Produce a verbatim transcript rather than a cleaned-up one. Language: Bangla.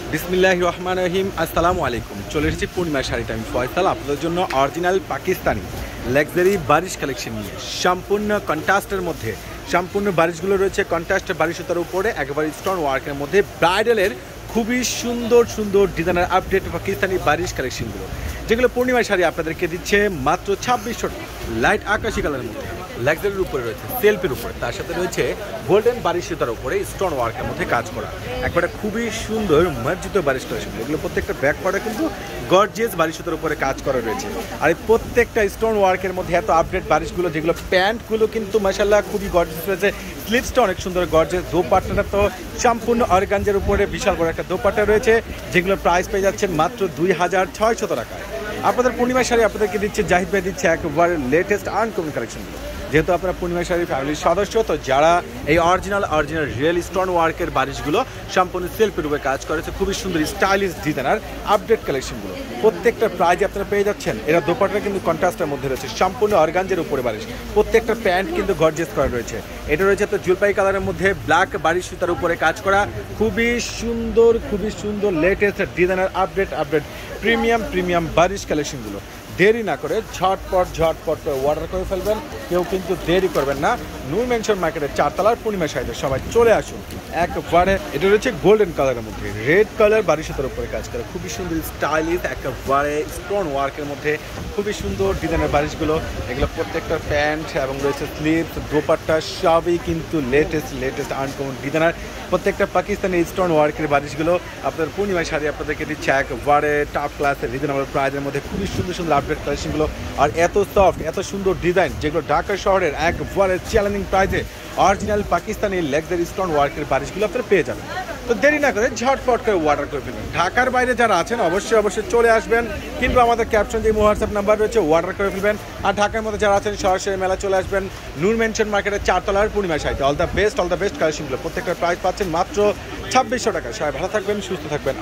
বিসমিল্লাহির রহমানির রহিম। আসসালামু আলাইকুম। চলে এসেছি পূর্ণিমা শাড়িতে আমি ফয়সাল আপনাদের জন্য original Pakistani luxury Barish collection নিয়ে। সম্পূর্ণ কন্ট্রাস্টের মধ্যে সম্পূর্ণ বারিশগুলো রয়েছে কন্ট্রাস্ট বারিশ সুতার উপরে একেবারে স্টোন ওয়ার্কের মধ্যে ব্রাইডালের খুবই সুন্দর সুন্দর ডিজাইনার আপডেট পাকিস্তানি বারিশ কালেকশনগুলো, যেগুলো পূর্ণিমা শাড়ি আপনাদেরকে দিচ্ছে মাত্র ছাব্বিশশো টাকা। লাইট আকাশি কালারের মধ্যে লাক্সারির উপরে রয়েছে সেলফের উপরে, তার সাথে রয়েছে গোল্ডেন বারিশ সুতার উপরে স্টোন ওয়ার্কের মধ্যে কাজ করা একবারে খুবই সুন্দর মার্জিত বারিশ কালেকশন। এগুলো প্রত্যেকটা ব্যাক পার্টে কিন্তু গর্জিয়াস বারিশ সুতার উপরে কাজ করা রয়েছে। আর এই প্রত্যেকটা স্টোন ওয়ার্কের মধ্যে এত আপডেট বারিশগুলো, যেগুলো প্যান্টগুলো কিন্তু মাশাআল্লাহ খুবই গর্জিয়াস রয়েছে। স্লিপসটা অনেক সুন্দর গর্জিয়াস। দোপাট্টাটা তো সম্পূর্ণ অর্গানজার উপরে বিশাল বড় একটা দোপাট্টা রয়েছে, যেগুলোর প্রাইস পেয়ে যাচ্ছেন মাত্র দুই হাজার ছয়শত টাকায়। আপনাদের পূর্ণিমা শাড়ি আপনাদেরকে দিচ্ছে জাহিদ ভাই দিচ্ছে একবার লেটেস্ট আনকমন কালেকশনগুলো। যেহেতু আপনারা পূর্ণিমা শাড়ি ফ্যামিলির সদস্য, তো যারা এই অরিজিনাল অরিজিনাল রিয়েল স্টোন ওয়ার্কের বারিশগুলো সম্পূর্ণ সেলফের উপরে কাজ করেছে, খুবই সুন্দর স্টাইলিশ ডিজাইনার আপডেট কালেকশনগুলো প্রত্যেকটা প্রাইজে আপনারা পেয়ে যাচ্ছেন। এরা দোপাট্টা কিন্তু কন্ট্রাস্টের মধ্যে রয়েছে, সম্পূর্ণ অর্গানজের উপরে বারিশ। প্রত্যেকটা প্যান্ট কিন্তু গর্জিয়াস করা রয়েছে। এটা রয়েছে তো জলপাই কালারের মধ্যে ব্ল্যাক বারিশ সুতার উপরে কাজ করা, খুবই সুন্দর খুবই সুন্দর latest designer update update premium premium Barish কালেকশনগুলো। দেরি না করে ঝটপট ঝটপট করে অর্ডার করে ফেলবেন, কেউ কিন্তু দেরি করবেন না। নূর মেনশন মার্কেটের চারতলার পূর্ণিমা শাড়িতে সবাই চলে আসুন একবারে। এটা রয়েছে গোল্ডেন কালারের মধ্যে রেড কালার বারিশ সুতার উপরে কাজ করে, খুবই সুন্দর স্টাইলিশ একেবারে স্টোন ওয়ার্কের মধ্যে খুবই সুন্দর ডিজাইনের বারিশগুলো। এগুলো প্রত্যেকটা প্যান্ট এবং রয়েছে স্লিভস দোপাট্টা সবই কিন্তু লেটেস্ট লেটেস্ট আনকমন ডিজাইনার প্রত্যেকটা পাকিস্তানি স্টোন ওয়ার্কের বারিশগুলো আপনার পূর্ণিমা শাড়ি আপনাদেরকে দিচ্ছে একবারে টপ ক্লাসের রিজনেবল প্রাইসের মধ্যে খুবই সুন্দর সুন্দর আপডেট কালেকশনগুলো। আর এত সফট এত সুন্দর ডিজাইন, যেগুলো ঢাকা শহরের একবারে চ্যালেঞ্জিং প্রাইসে অরিজিনাল পাকিস্তানি লাক্সারি স্টোন ওয়ার্কের বারিশগুলো আপনারা পেয়ে যাবেন। তো দেরি না করে ঝটপট করে অর্ডার করে ফেলবেন। ঢাকার বাইরে যারা আছেন অবশ্যই অবশ্যই চলে আসবেন, কিন্তু আমাদের ক্যাপশন যে হোয়াটসঅ্যাপ নাম্বার রয়েছে অর্ডার করে ফেলবেন। আর ঢাকার মধ্যে যারা আছেন সরাসরি মেলা চলে আসবেন নূর মেনশন মার্কেটের চারতলার পূর্ণিমা শাড়িতে। All the best all the best কালেকশনগুলো প্রত্যেকটা প্রাইস পাচ্ছেন মাত্র ছাব্বিশশো টাকা। সবাই ভালো থাকবেন, সুস্থ থাকবেন।